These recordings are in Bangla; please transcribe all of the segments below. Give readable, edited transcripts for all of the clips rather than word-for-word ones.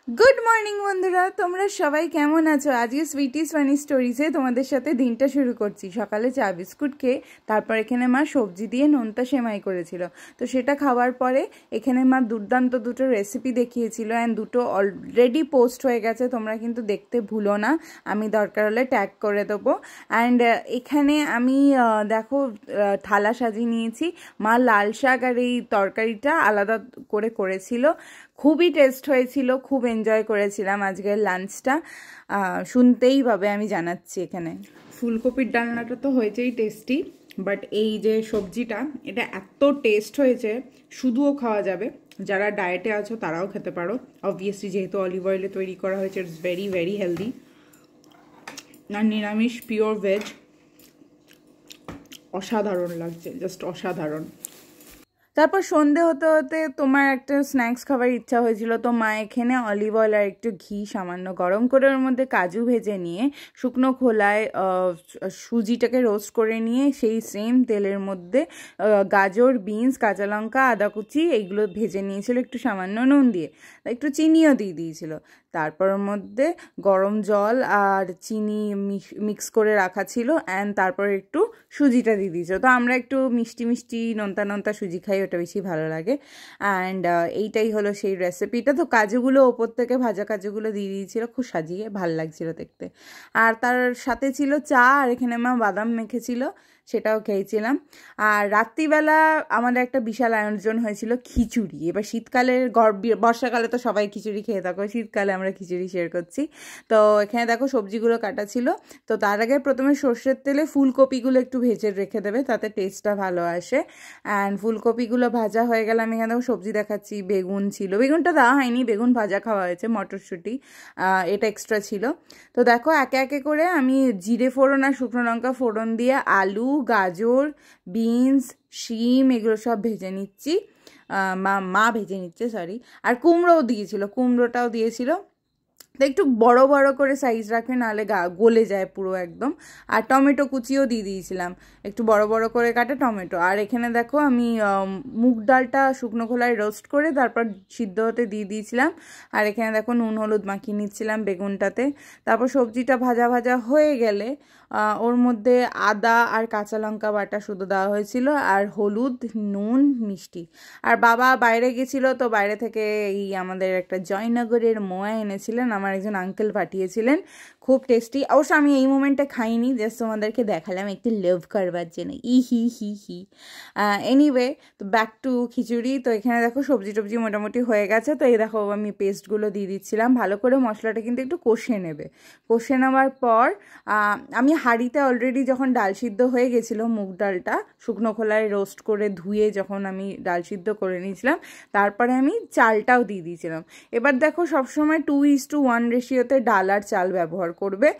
গুড মর্নিং বন্ধুরা, তোমরা সবাই কেমন আছো? আজকে সুইটিস ফানি স্টোরিজে তোমাদের সাথে দিনটা শুরু করছি। সকালে চা বিস্কুট খেয়ে তারপর এখানে মা সবজি দিয়ে নোনতা সেমাই করেছিল, তো সেটা খাওয়ার পরে এখানে মা দুর্দান্ত দুটো রেসিপি দেখিয়েছিল অ্যান্ড দুটো অলরেডি পোস্ট হয়ে গেছে, তোমরা কিন্তু দেখতে ভুলো না, আমি দরকার হলে ট্যাগ করে দেবো। অ্যান্ড এখানে আমি দেখো থালা সাজিয়ে নিয়েছি। মা লাল শাক আর এই তরকারিটা আলাদা করে করেছিল, খুবই টেস্ট হয়েছিল, খুব এনজয় করেছিলাম আজকের লাঞ্চটা। শুনতেই পাবে আমি জানাচ্ছি। এখানে ফুলকপির ডালনাটা তো হয়েছেই টেস্টি, বাট এই যে সবজিটা এটা এত টেস্ট হয়েছে, শুধুও খাওয়া যাবে, যারা ডায়েটে আছো তারাও খেতে পারো। অবভিয়াসলি যেহেতু অলিভ অয়েলে তৈরি করা হয়েছে, ইটস ভেরি ভেরি হেলদি। আর নিরামিষ পিওর ভেজ, অসাধারণ লাগছে, জাস্ট অসাধারণ। তারপর সন্ধে হতে হতে তোমার একটা স্ন্যাক্স খাবার ইচ্ছা হয়েছিল, তো মা এখানে অলিভ অয়েল আর একটু ঘি সামান্য গরম করে ওর মধ্যে কাজু ভেজে নিয়ে শুকনো খোলায় সুজিটাকে রোস্ট করে নিয়ে সেই সেম তেলের মধ্যে গাজর, বিনস, কাঁচা লঙ্কা, আদা কুচি এইগুলো ভেজে নিয়েছিল একটু সামান্য নুন দিয়ে, একটু চিনিও দিয়ে দিয়েছিল। তারপর ওর মধ্যে গরম জল আর চিনি মিক্স করে রাখা ছিল, অ্যান্ড তারপর একটু সুজিটা দিয়ে দিয়েছিল। তো আমরা একটু মিষ্টি মিষ্টি নোনতা নোনতা সুজি খাই, ওটা বেশি ভালো লাগে। অ্যান্ড এইটাই হলো সেই রেসিপিটা। তো কাজুগুলো ওপর থেকে ভাজা কাজুগুলো দিয়ে দিয়েছিল, খুব সাজিয়ে ভাল লাগছিল দেখতে। আর তার সাথে ছিল চা, আর এখানে মা বাদাম মেখেছিল, সেটাও খেয়েছিলাম। আর রাত্রিবেলা আমাদের একটা বিশাল আয়োজন হয়েছিল খিচুড়ি। এবার শীতকালের বর্ষাকালে তো সবাই খিচুড়ি খেয়ে থাকো, শীতকালে আমরা খিচুড়ি শেয়ার করছি। তো এখানে দেখো সবজিগুলো কাটা ছিল। তো তার আগে প্রথমে সর্ষের তেলে ফুলকপিগুলো একটু ভেজে রেখে দেবে, তাতে টেস্টটা ভালো আসে। অ্যান্ড ফুলকপিগুলো ভাজা হয়ে গেলে আমি এখানে দেখো সবজি দেখাচ্ছি। বেগুন ছিল, বেগুনটা দেওয়া হয়নি, বেগুন ভাজা খাওয়া হয়েছে, মটরশুঁটি এটা এক্সট্রা ছিল। তো দেখো একে একে করে আমি জিরে ফোড়ন আর শুকনো লঙ্কা ফোড়ন দিয়ে আলু, গাজর, বিনস, শিম এগুলো সব ভেজে নিচ্ছি। মা ভেজে নিচ্ছে, সরি। আর কুমড়োও দিয়েছিল, কুমড়োটাও দিয়েছিল। তো একটু বড় বড় করে সাইজ রাখবে, নাহলে গলে যায় পুরো একদম। আর টমেটো কুচিও দিয়ে দিয়েছিলাম, একটু বড় বড় করে কাটা টমেটো। আর এখানে দেখো আমি মুগ ডালটা শুকনো খোলায় রোস্ট করে তারপর সিদ্ধ হতে দিয়ে দিয়েছিলাম। আর এখানে দেখো নুন হলুদ মাখিয়ে নিচ্ছিলাম বেগুনটাতে। তারপর সবজিটা ভাজা ভাজা হয়ে গেলে ওর মধ্যে আদা আর কাঁচা লঙ্কা বাটা শুধু দেওয়া হয়েছিল, আর হলুদ, নুন, মিষ্টি। আর বাবা বাইরে গেছিলো, তো বাইরে থেকে এই আমাদের একটা জয়নগরের মোয়া এনেছিলেন, আমার একজন আঙ্কেল পাঠিয়েছিলেন, খুব টেস্টি। অবশ্য আমি এই মোমেন্টে খাইনি, জাস্ট তোমাদেরকে দেখালাম একটু লাভ করবার জন্য, হি। এনিওয়ে, তো ব্যাক টু খিচুড়ি। তো এখানে দেখো সবজি টবজি মোটামুটি হয়ে গেছে। তো এই দেখো আমি পেস্টগুলো দিয়ে দিচ্ছিলাম, ভালো করে মশলাটা কিন্তু একটু কষিয়ে নেবে। কষিয়ে নেওয়ার পর আমি হাঁড়িতে অলরেডি যখন ডাল সিদ্ধ হয়ে গেছিলো, মুগ ডালটা শুকনো খোলায় রোস্ট করে ধুয়ে যখন আমি ডাল সিদ্ধ করে নিয়েছিলাম, তারপরে আমি চালটাও দিয়ে দিয়েছিলাম। এবার দেখো সবসময় 2:1 রেশিওতে ডাল আর চাল ব্যবহার করবে।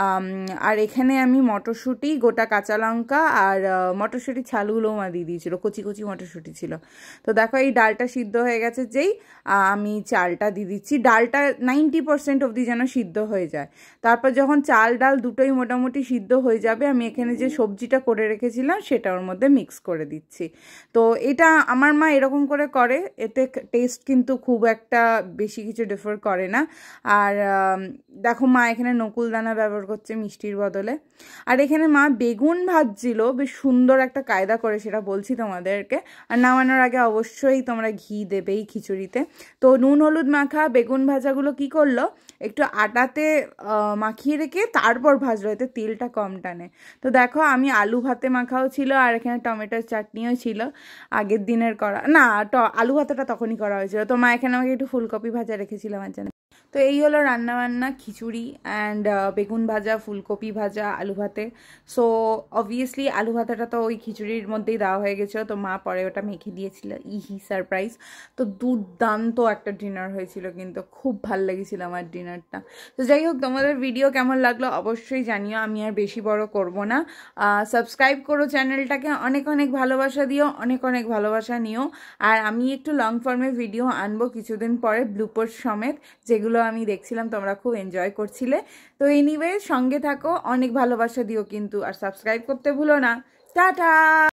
আর এখানে আমি মটরশুঁটি, গোটা কাঁচা লঙ্কা আর মটরশুঁটির ছালগুলোও মা দিয়ে দিয়েছিল, কচি কচি মটরশুঁটি ছিল। তো দেখো এই ডালটা সিদ্ধ হয়ে গেছে, যেই আমি চালটা দিয়ে দিচ্ছি। ডালটা 90% অবধি যেন সিদ্ধ হয়ে যায়। তারপর যখন চাল ডাল দুটোই মোটামুটি সিদ্ধ হয়ে যাবে, আমি এখানে যে সবজিটা করে রেখেছিলাম সেটা ওর মধ্যে মিক্স করে দিচ্ছি। তো এটা আমার মা এরকম করে করে, এতে টেস্ট কিন্তু খুব একটা বেশি কিছু ডিফার করে না। আর দেখো মা এখানে নকুল দানা ব্যবহার করছে মিষ্টির বদলে। আর এখানে মা বেগুন ভাজছিল, বেশ সুন্দর একটা কায়দা করে, সেটা বলছি তোমাদেরকে। আর নামানোর আগে অবশ্যই তোমরা ঘি দেবেই খিচুড়িতে। তো নুন হলুদ মাখা বেগুন ভাজাগুলো কি করলো, একটু আটাতে মাখিয়ে রেখে তারপর ভাজলো, এতে তেলটা কম টানে। তো দেখো আমি আলু ভাতে মাখাও ছিল, আর এখানে টমেটোর চাটনিও ছিল, আগের দিনের করা না, আলু ভাতাটা তখনই করা হয়েছিল। তো মা এখানে আমাকে একটু ফুলকপি ভাজা রেখেছিল আমার জন্য। তো এই হলো রান্নাবান্না, খিচুড়ি অ্যান্ড বেগুন ভাজা, ফুলকপি ভাজা, আলু ভাতে। সো অবভিয়াসলি আলু ভাতাটা তো ওই খিচুড়ির মধ্যেই দেওয়া হয়ে গেছিলো, তো মা পরে ওটা মেখে দিয়েছিল, সারপ্রাইজ। তো দুর্দান্ত একটা ডিনার হয়েছিল, কিন্তু খুব ভাল লেগেছিল আমার ডিনারটা। তো যাই হোক, তোমাদের ভিডিও কেমন লাগলো অবশ্যই জানিও, আমি আর বেশি বড় করব না। সাবস্ক্রাইব করো চ্যানেলটাকে, অনেক অনেক ভালোবাসা দিও, অনেক অনেক ভালোবাসা নিও। আর আমি একটু লং ফর্মের ভিডিও আনবো কিছুদিন পরে, ব্লুপার সমেত, যেগুলো আমি দেখছিলাম তোমরা খুব এনজয় করছিলে। তো এনিওয়ে, সঙ্গে থাকো, অনেক ভালোবাসা দিও কিন্তু, আর সাবস্ক্রাইব করতে ভুলো না। টাটা।